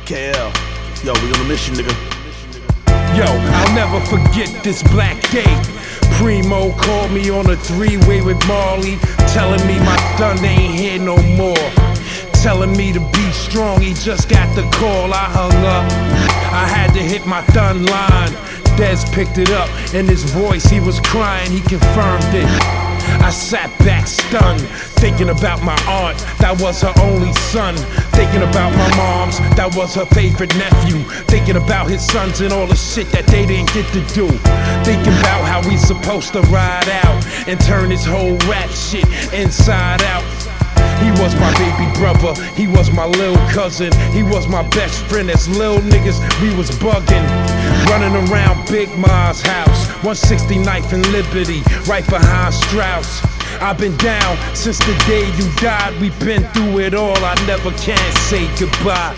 KL, yo, we on a mission, nigga. Yo, I'll never forget this Blaq day. Primo called me on a three-way with Marley, telling me my thun ain't here no more. Telling me to be strong, he just got the call. I hung up, I had to hit my thun line. Dez picked it up, in his voice he was crying, he confirmed it. I sat back stunned, thinking about my aunt, that was her only son. Thinking about my mom's, that was her favorite nephew. Thinking about his sons and all the shit that they didn't get to do. Thinking about how we supposed to ride out and turn this whole rap shit inside out. He was my baby brother, he was my little cousin, he was my best friend. As little niggas, we was bugging, running around Big Ma's house, 169th and Liberty, right behind Strauss. I've been down since the day you died, we've been through it all, I never can say goodbye.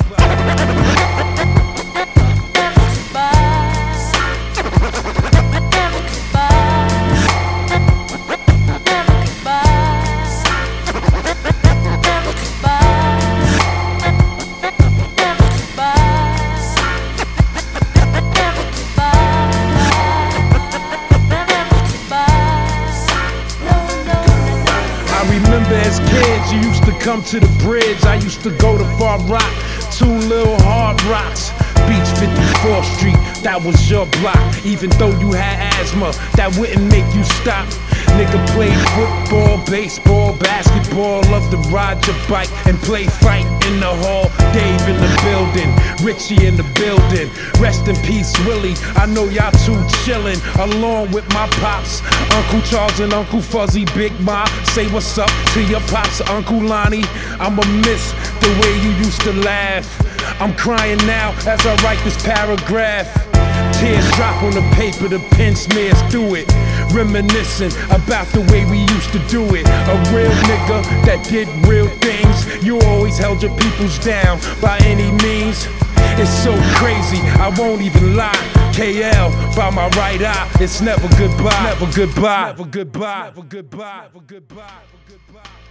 Remember as kids, you used to come to the bridge. I used to go to Far Rock, 2 little hard rocks. Beach 54th Street, that was your block. Even though you had asthma, that wouldn't make you stop. Nigga played football, baseball, basketball, loved to ride your bike and play fight in the hall. Dave in the building, Richie in the building. Rest in peace, Willie, I know y'all two chillin', along with my pops, Uncle Charles and Uncle Fuzzy. Big Ma, say what's up to your pops, Uncle Lonnie. I'ma miss the way you used to laugh. I'm crying now as I write this paragraph. Tears drop on the paper, the pen smears through it, reminiscing about the way we used to do it. A real nigga that did real things. You always held your peoples down by any means. It's so crazy, I won't even lie. KL by my right eye, it's never goodbye, never goodbye, never goodbye, never goodbye, never goodbye, never goodbye.